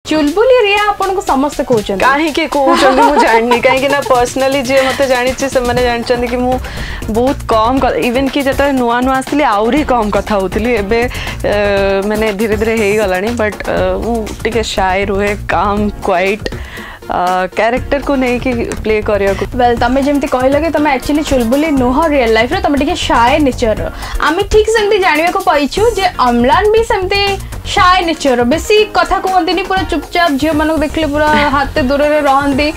चुलबुली रिया आपन को समस्त कहउछन काहे के कहउछन मु जाननी काहे कि ना पर्सनली जे मते जानि छी से माने जानछन कि मु बहुत कम इवन कि जता नुआ नुआ आसली आउरी कम कथा होतली एबे माने धीरे धीरे हेई गलानी बट मु टिके शाय रुहे काम क्वाइट कैरेक्टर को नहीं कि प्ले करिया को वेल तमे जेमति कहला कि तमे एक्चुअली चुलबुली नुह रियल लाइफ रे तमे टिके शाय नेचर आमे ठीक सेमति जानिया को पाइछु जे अम्लान भी सेमति शाय नेचर बेसी कथा कहंदिनी पूरा चुपचाप झियो मानको देखले पूरा हाथ दूर रे रहंदी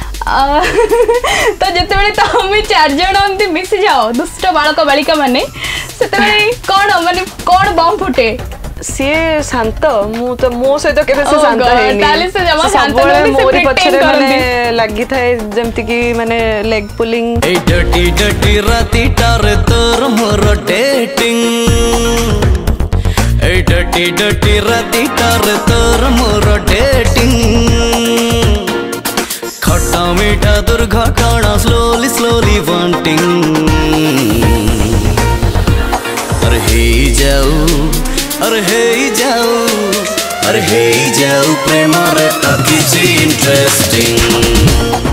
तो जते बेले तमे चार जण अंती मिसी जाओ दुष्ट बालक बालिका माने सेते बेले कोन माने कोन बम फुटे सी शांत मु तो मो सहित केबे से शांत हेनी ताले से जमा शांत नहीं मोरी पछरे माने लागि थाए जेमति कि माने लेग पुलिंग ए डटी डटी राती टार तोर मोर डेटिंग ए डटी डटी राती टार तोर मोर डेटिंग खट्टा मीठा दुर्घटना स्लोली स्लोली वांटिंग अरे हे जाऊ प्रेम रे किसी इंटरेस्टिंग